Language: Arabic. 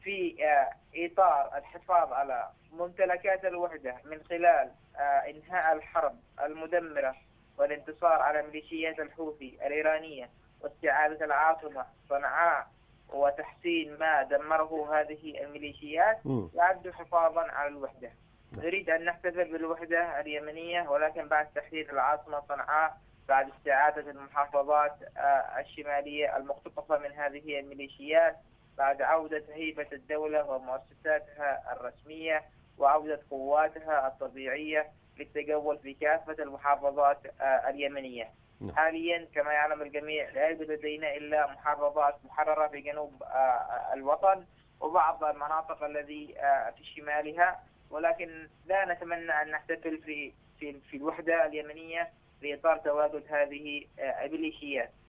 في إطار الحفاظ على ممتلكات الوحدة من خلال إنهاء الحرب المدمرة والانتصار على ميليشيات الحوثي الإيرانية واستعادة العاصمة صنعاء وتحسين ما دمره هذه الميليشيات يعد حفاظا على الوحدة. نريد أن نحتفل بالوحدة اليمنية ولكن بعد تحرير العاصمة صنعاء، بعد استعادة المحافظات الشمالية المقتطفة من هذه الميليشيات، بعد عودة هيبة الدولة ومؤسساتها الرسمية وعودة قواتها الطبيعية للتجول في كافة المحافظات اليمنية. حاليا كما يعلم الجميع لا يوجد لدينا إلا محافظات محررة في جنوب الوطن وبعض المناطق الذي في شمالها، ولكن لا نتمنى أن نحتفل في الوحدة اليمنية في إطار تواجد هذه الميليشيات.